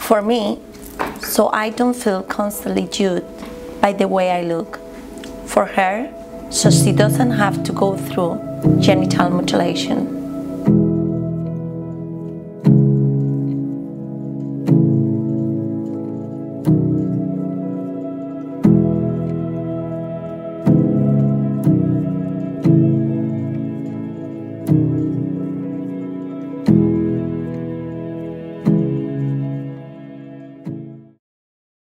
for me, so I don't feel constantly judged by the way I look. For her, so she doesn't have to go through genital mutilation.